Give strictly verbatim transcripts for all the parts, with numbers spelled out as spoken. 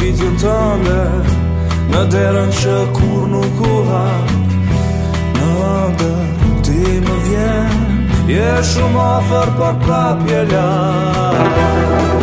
goditje tënde, në derën që kur nuk u hap. Në ndër ti më vjen, je shumë afër por prap je larg.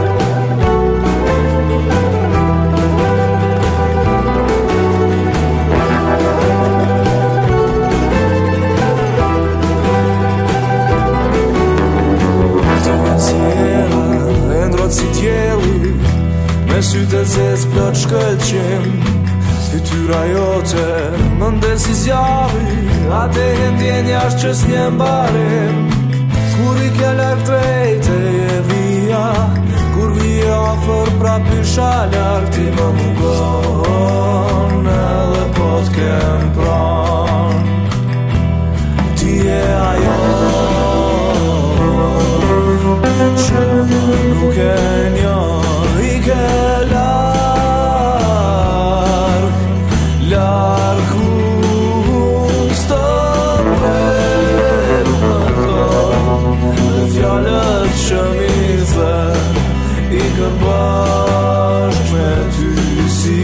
Si tjeli, me sytë e zez plot shkëllqim, fytyra jote më ndesi zjavi, ate e ndjenja është që s'nje mbarim. Kur i ke larg drejte e via, kur vija afer prap isha larg, ti më mungon edhe po t'kem pran. Ti e ajo që nuk e njo, i ke larg, larg ku s'to pretë më to, dhe fjallët që mi dhe, i kën bashk me ty si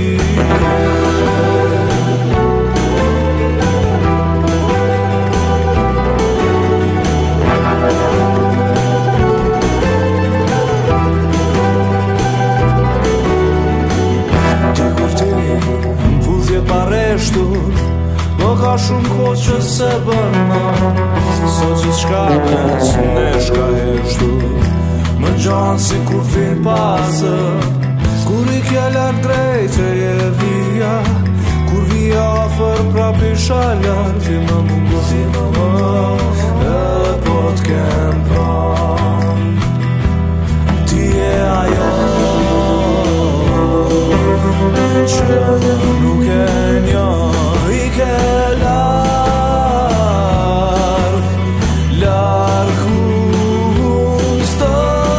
më ka shumë ko që se bën ma, sot që t'shka mes ne shka heshtu, më gjanë si kur fin pasër, kur i kja larg drejte je vija, kur vija afer prap isha larg, ti më mungo, ti më mungo, edhe po t'kem pran. Ti e ajo që nuk e njo, i ke larg, larg ku s'to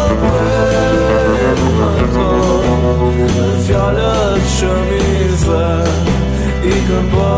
pretë më to, fjallët që mi dhe, i kën bashk